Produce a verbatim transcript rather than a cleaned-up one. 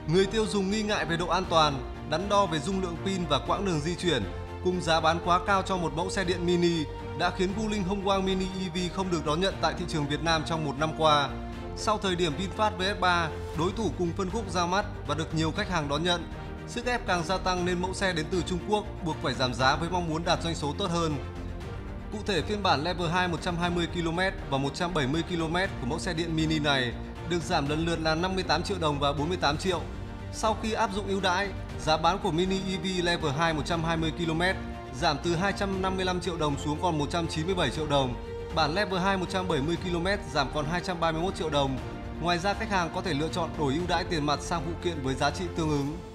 Người tiêu dùng nghi ngại về độ an toàn, đắn đo về dung lượng pin và quãng đường di chuyển, cùng giá bán quá cao cho một mẫu xe điện mini đã khiến Wuling Hongguang Mini e vê không được đón nhận tại thị trường Việt Nam trong một năm qua. Sau thời điểm VinFast vê ét ba, đối thủ cùng phân khúc ra mắt và được nhiều khách hàng đón nhận, sức ép càng gia tăng nên mẫu xe đến từ Trung Quốc buộc phải giảm giá với mong muốn đạt doanh số tốt hơn. Cụ thể, phiên bản Level hai một trăm hai mươi ki lô mét và một trăm bảy mươi ki lô mét của mẫu xe điện mini này được giảm lần lượt là năm mươi tám triệu đồng và bốn mươi tám triệu. Sau khi áp dụng ưu đãi, giá bán của Mini e vê Level hai một trăm hai mươi ki lô mét giảm từ hai trăm năm mươi lăm triệu đồng xuống còn một trăm chín mươi bảy triệu đồng. Bản Level hai một trăm bảy mươi ki lô mét giảm còn hai trăm ba mươi mốt triệu đồng. Ngoài ra, khách hàng có thể lựa chọn đổi ưu đãi tiền mặt sang phụ kiện với giá trị tương ứng.